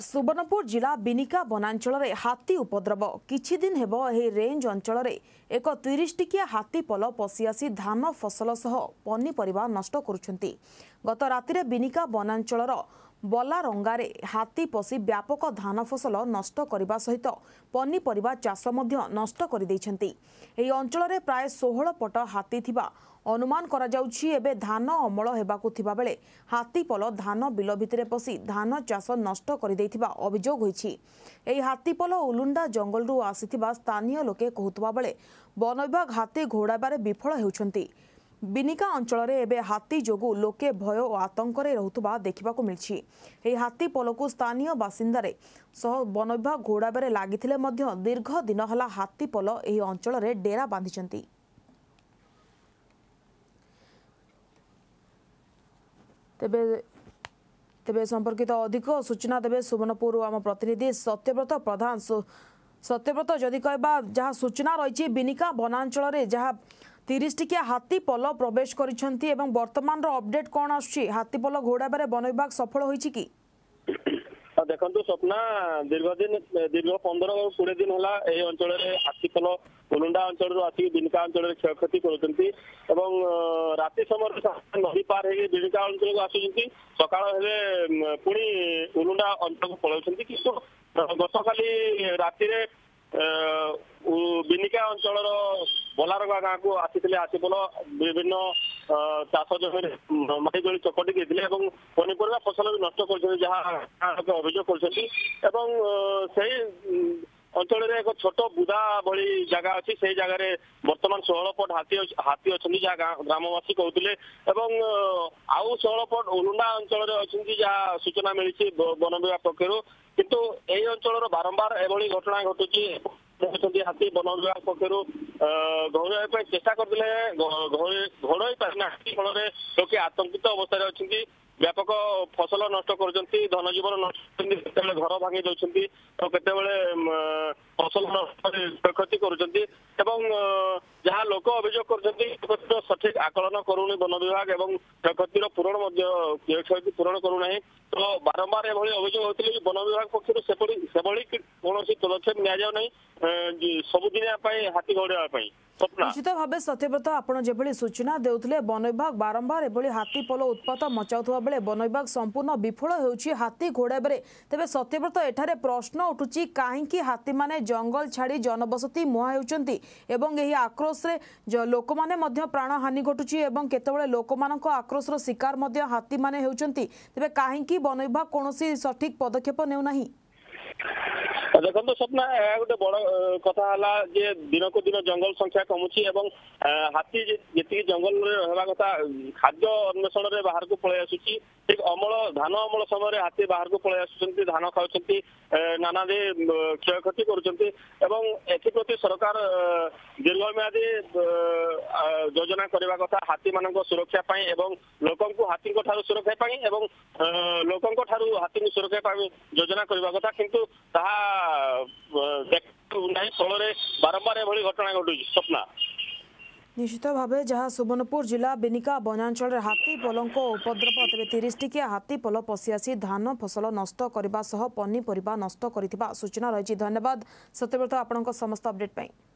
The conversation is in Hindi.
सुवर्णपुर जिला बिनिका वनांचल रे हाथी उपद्रव किछि दिन हेबो एही रेंज अंचल रे एक 30 टिकिया हाथी पल पशि आसी धान फसल सह पनीपरिबा नष्ट करुछंती। गत रातिरे बिनिका वनांचलर बलारंगारे हाथी पशि व्यापक धान फसल नष्ट करने सहित पनीपरिबा चाष मध्य नष्ट कर दैछंती। एही अंचल रे प्राय 16 पट हाथी थिबा अनुमान करा जाउछि। एबे धान अमल हेबाकु थिबा बेले हाथी पल धान बिल भितरे पशि धान चाष नष्ट कर दैथिबा अभियोग होइछि। एही हाथी पल उलुंडा जंगल रु आसीथिबा स्थानीय लोके कहूतबा बेले वन विभाग हाथी घोड़ाबारे विफल हेउछंती। बिनिका अंचल रे एबे हाथी जोगु लोके भय और आतंक रे रहुतबा देखिबाकु मिलछि। एही हाथी पलकु स्थानीय बासिंदारे सह वन विभाग घोड़ाबारे लागिथिले मध्य दीर्घ दिन हला हाथी पल एही अंचल रे डेरा बांधिचंती। तेबे संपर्कित अधिक सूचना देवे सुवर्णपुर आम प्रतिनिधि सत्यव्रत प्रधान। सत्यव्रत जदि कहबा जहाँ सूचना रही बिनिका वनांचल रे जहाँ 30 टिकिया हाथी पल प्रवेश करिसेंती एवं वर्तमान रो अपडेट कोन आछि हाथी पल घोड़ाबारे वन विभाग सफल होइछि कि? देखो स्वप्ना दीर्घ 15-20 दिन होला ए अंचल रे हाथी पल उलुंडा अंचल आसी बिनिका अंचल रे क्षयक्षति करुछंती एवं राति समय नदी पार हे बिनिका अंचल को आसुछंती सकाळ हेले पुणी उलुंडा अंचल को पळौछंती। किंतु गतकाली राति रे बिनिका अंचल बलारगा गाँ को आसी हाथीपल विभिन्न चाष जमी माटी गोली चकटी देते पनीपरिया फसल भी नष्ट कर अभियोग कर अंचल एक छोट बुदा भली जगह अच्छी से जगह बर्तमान 16 पट हाथी अच्छी जहाँ ग्रामवासी कहते आउ 16 पट उलुंडा अंचल अच्छी जहाँ सूचना मिली वन विभाग पक्षर किंतु यही अंचल बारंबार एभली घटना घटुची हाथी वन विभाग पक्षर घोड़ाई चेष्टा करते घोड़ाई पारिना फल लोके आतंकित अवस्था अच्छी व्यापक फसल नष्ट कर धन जीवन नष्ट घर भांगी दौरान तो केतबेले फसल क्षति कर जहाँ लोक अभियोग कर सठिक आकलन करूनी वन विभाग एवं क्षतिर पूरण क्षति पूरण करूना तो बारंबार एभली अभियोग होते वन विभाग पक्षर से कौन पदक्षेप नि सबुदिन हाथी घोड़ाई निश्चित भाव सत्यव्रत आपड़ जो सूचना देउथिले वन विभाग बारंबार एभली हाथी पल उत्पात मचाउथबा बेले वन विभाग संपूर्ण विफल होउछि हाथी घोड़ाबे। तेबे सत्यव्रत एठारे प्रश्न उठुछि काहेकि हाथी माने जंगल छाड़ी जनबसती मुहा हेउचंती एवं एही आक्रोश रे लोक माने मध्य प्राण हानि घटुछि एवं केतेबेले लोक मानक आक्रोश रो शिकार मध्य हाथी माने हेउचंती। तेबे काहेकि वन विभाग कोनोसी सठिक पदक्षेप नेउ नाही? देखो स्वप्ना गोटे बड़ कथा है दिन को दिन जंगल संख्या कमुची हाथी जी जंगल रहा कथा खाद्य अन्वेषण में बाहर को पलि आसुची ठीक अमल धान अमल समय हाथी बाहर को पलि आसुचंती धान खाऊंती नाना क्षयक्षति करुँच सरकार दीर्घम्यादी योजना करने कथा हाथी मान सुरक्षा एवं लोक हाथी सुरक्षा एवं लोक हाथी सुरक्षा योजना करने कथा किंतु फल बारंबार एभली घटना घटू स्वप्ना। निश्चित भाव जहाँ सुवर्णपुर जिला बिनिका वनांचल हाथी पलों उपद्रव तेज 30 टिकिया हाथी पल पशि आसी धान फसल नष्ट करने सह पनीपरिबा नष्ट कर सूचना रही। धन्यवाद सत्यव्रत आपणों समस्त अपडेट।